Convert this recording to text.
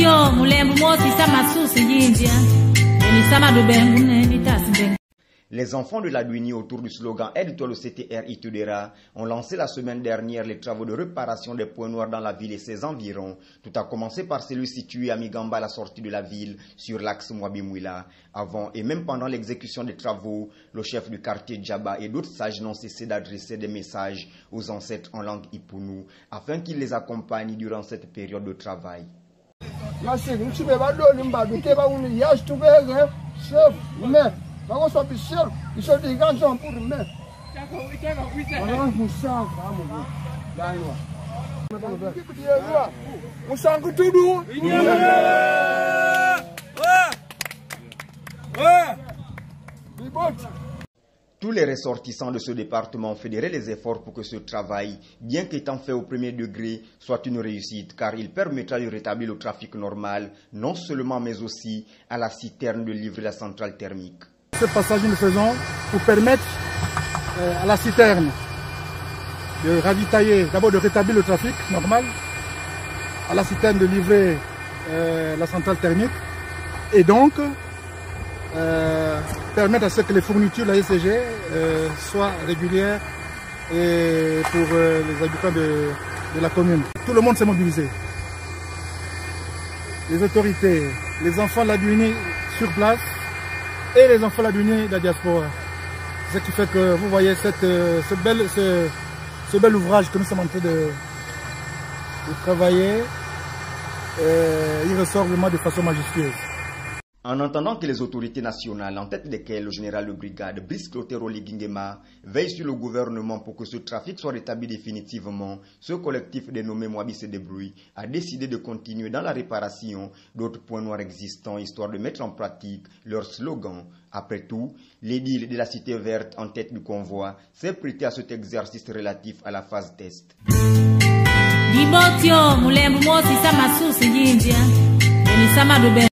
Les enfants de la Douini autour du slogan Aide-toi le CTR Itudera ont lancé la semaine dernière les travaux de réparation des points noirs dans la ville et ses environs. Tout a commencé par celui situé à Migamba à la sortie de la ville sur l'axe Mouabi-Mouila. Avant et même pendant l'exécution des travaux, le chef du quartier Djaba et d'autres sages n'ont cessé d'adresser des messages aux ancêtres en langue Ipounou afin qu'ils les accompagnent durant cette période de travail. Tous les ressortissants de ce département ont fédéré les efforts pour que ce travail, bien qu'étant fait au premier degré, soit une réussite, car il permettra de rétablir le trafic normal, non seulement mais aussi à la citerne de livrer la centrale thermique. Ce passage, nous le faisons pour permettre à la citerne de ravitailler, d'abord de rétablir le trafic normal, à la citerne de livrer la centrale thermique, et donc permettre à ce que les fournitures de la SCG soient régulières et pour les habitants de la commune. Tout le monde s'est mobilisé. Les autorités, les enfants de la Douini sur place et les enfants de la Douini de la diaspora. Ce qui fait que vous voyez ce bel ouvrage que nous sommes en train de travailler. Il ressort vraiment de façon majestueuse. En entendant que les autorités nationales, en tête desquelles le général de brigade Brice Clotaire Oligingema, veillent sur le gouvernement pour que ce trafic soit rétabli définitivement, ce collectif dénommé Mouabi se débrouille a décidé de continuer dans la réparation d'autres points noirs existants, histoire de mettre en pratique leur slogan. Après tout, l'édile de la Cité Verte en tête du convoi s'est prêté à cet exercice relatif à la phase test.